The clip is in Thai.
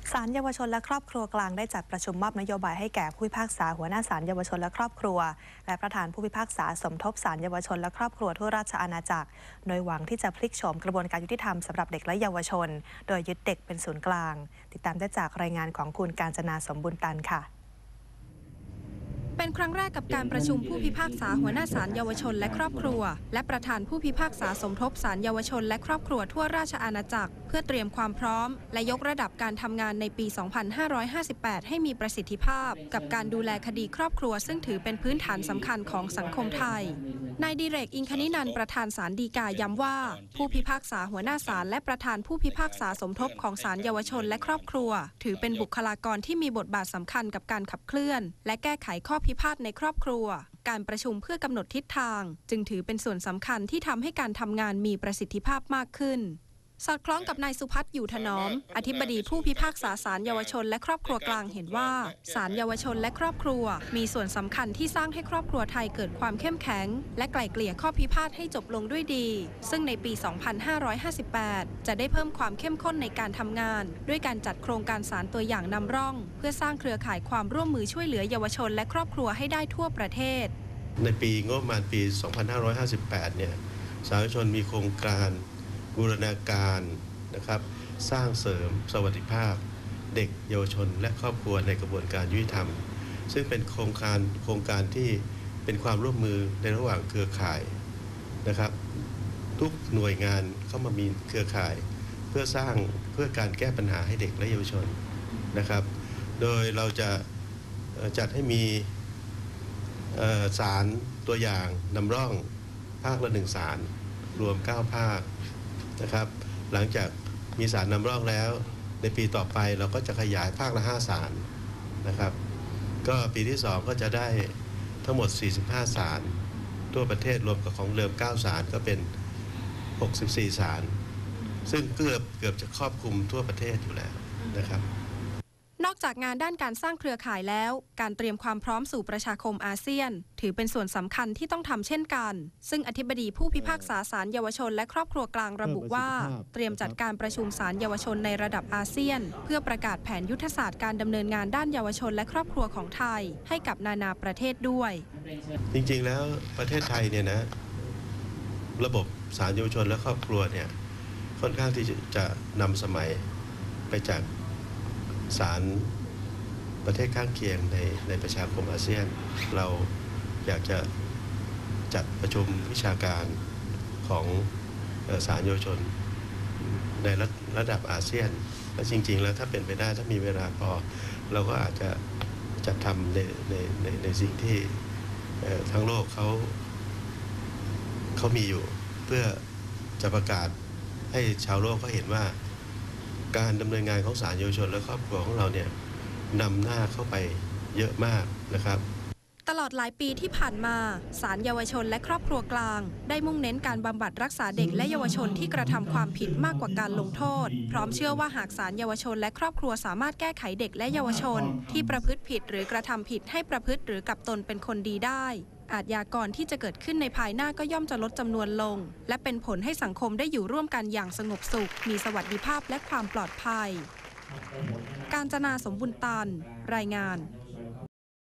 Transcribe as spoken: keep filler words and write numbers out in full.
ศาลเยาวชนและครอบครัวกลางได้จัดประชุมมอบนโยบายให้แก่ผู้พิพากษาหัวหน้าศาลเยาวชนและครอบครัวและประธานผู้พิพากษาสมทบศาลเยาวชนและครอบครัวทั่วราชอาณาจักรโดยหวังที่จะพลิกโฉมกระบวนการยุติธรรมสำหรับเด็กและเยาวชนโดยยึดเด็กเป็นศูนย์กลางติดตามได้จากรายงานของคุณกาญจนาสมบุญตันค่ะเป็นครั้งแรกกับการประชุมผู้พิพากษาหัวหน้าศาลเยาวชนและครอบครัวและประธานผู้พิพากษาสมทบศาลเยาวชนและครอบครัวทั่วราชอาณาจักรเพื่อเตรียมความพร้อมและยกระดับการทำงานในปี สองพันห้าร้อยห้าสิบแปด ให้มีประสิทธิภาพกับการดูแลคดีครอบครัวซึ่งถือเป็นพื้นฐานสำคัญของสังคมไทยนายดิเรก อิงคณินันท์ประธานศาลฎีกาย้ำว่าผู้พิพากษาหัวหน้าศาลและประธานผู้พิพากษาสมทบของศาลเยาวชนและครอบครัวถือเป็นบุคลากรที่มีบทบาทสำคัญกับการขับเคลื่อนและแก้ไขข้อพิพาทในครอบครัวการประชุมเพื่อกำหนดทิศทางจึงถือเป็นส่วนสำคัญที่ทำให้การทำงานมีประสิทธิภาพมากขึ้นสอดคล้องกับนายสุพัฒน์อยู่ถนอมอธิบดีผู้พิพากษาศาลเยาวชนและครอบครัวกลางเห็นว่าศาลเยาวชนและครอบครัวมีส่วนสำคัญที่สร้างให้ครอบครัวไทยเกิดความเข้มแข็งและไกล่เกลี่ยข้อพิพาทให้จบลงด้วยดีซึ่งในปี สองพันห้าร้อยห้าสิบแปด จะได้เพิ่มความเข้มข้นในการทำงานด้วยการจัดโครงการศาลตัวอย่างนำร่องเพื่อสร้างเครือข่ายความร่วมมือช่วยเหลือเยาวชนและครอบครัวให้ได้ทั่วประเทศในปีงบประมาณปี สองพันห้าร้อยห้าสิบแปด เนี่ยศาลเยาวชนมีโครงการบูรณาการนะครับสร้างเสริมสวัสดิภาพเด็กเยาวชนและครอบครัวในกระบวนการยุติธรรมซึ่งเป็นโครงการโครงการที่เป็นความร่วมมือในระหว่างเครือข่ายนะครับทุกหน่วยงานเข้ามามีเครือข่ายเพื่อสร้างเพื่อการแก้ปัญหาให้เด็กและเยาวชนนะครับโดยเราจะจัดให้มีศาลตัวอย่างนำร่องภาคละหนึ่งศาลรวมเก้าภาคนะครับหลังจากมีศาลนำร่องแล้วในปีต่อไปเราก็จะขยายภาคละห้าศาลนะครับก็ปีที่สองก็จะได้ทั้งหมดสี่สิบห้าศาลทั่วประเทศรวมกับของเดิมเก้าศาลก็เป็นหกสิบสี่ศาลซึ่งเกือบเกือบจะครอบคลุมทั่วประเทศอยู่แล้วนะครับนอกจากงานด้านการสร้างเครือข่ายแล้วการเตรียมความพร้อมสู่ประชาคมอาเซียนถือเป็นส่วนสำคัญที่ต้องทำเช่นกันซึ่งอธิบดีผู้พิพากษาศาลเยาวชนและครอบครัวกลางระบุว่าเตรียมจัดการประชุมศาลเยาวชนในระดับอาเซียนเพื่อประกาศแผนยุทธศาสตร์การดำเนินงานด้านเยาวชนและครอบครัวของไทยให้กับนานาประเทศด้วยจริงๆแล้วประเทศไทยเนี่ยนะระบบศาลเยาวชนและครอบครัวเนี่ยค่อนข้างที่จะนำสมัยไปจากศาลประเทศข้างเคียงในในประชาคมอาเซียนเราอยากจะจัดประชุมวิชาการของศาลเยาวชนในระระดับอาเซียนและจริงๆแล้วถ้าเป็นไปได้ถ้ามีเวลาพอเราก็อาจจะจัดทำในในในในสิ่งที่ทั้งโลกเขาเขามีอยู่เพื่อจะประกาศให้ชาวโลกเขาเห็นว่าการดำเนินงานของศาลเยาวชนและครอบครัวของเราเนี่ยนำหน้าเข้าไปเยอะมากนะครับตลอดหลายปีที่ผ่านมาศาลเยาวชนและครอบครัวกลางได้มุ่งเน้นการบำบัดรักษาเด็กและเยาวชนที่กระทำความผิดมากกว่าการลงโทษพร้อมเชื่อว่าหากศาลเยาวชนและครอบครัวสามารถแก้ไขเด็กและเยาวชนที่ประพฤติผิดหรือกระทำผิดให้ประพฤติหรือกลับตนเป็นคนดีได้อาชญากรที่จะเกิดขึ้นในภายหน้าก็ย่อมจะลดจำนวนลงและเป็นผลให้สังคมได้อยู่ร่วมกันอย่างสงบสุขมีสวัสดิภาพและความปลอดภัยกาญจนาสมบุญตันรายงาน